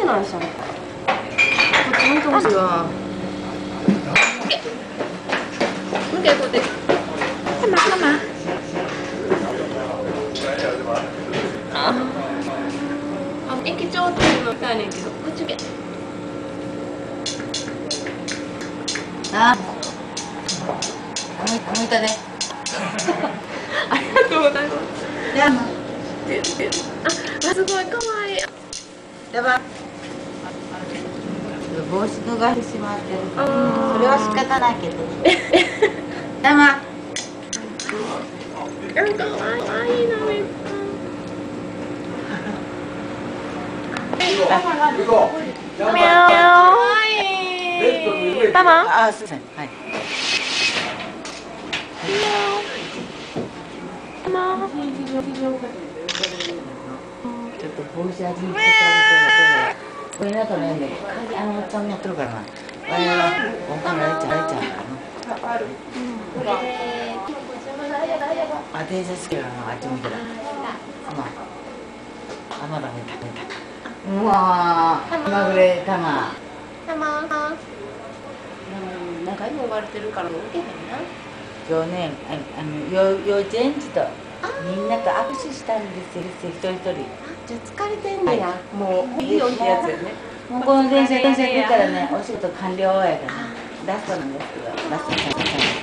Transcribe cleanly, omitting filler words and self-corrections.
てないじゃん。こっち向いてほしいわ。向け、こっち。ママ。駅長っていうのみたいねんけど、こっち向け。 向いたで。 ありがとうございます。すごい可愛い。 やばい。帽子脱がしてしまってる。それは仕方ないけど。やば。 可愛いなめっちゃ。ミャー。ママ。 あ、すみません。はい。 ママ。 ちょっと帽子味につけたらこれなんかね、おっちゃんやってるからな。あれはお金あれちゃうからな。あ、電車好きだな、あっち向いたら。まだ見た。うわー、まぐれたま。 なんか今呼ばれてるから受けへんな。 今日ね、幼稚園児とみんなと握手したんですよ、一人一人。 じゃあ疲れてんねや。もういいよってやつやね。 もうこの電車行くからね、お仕事完了やからね、ラストなんですけど、ラストちゃん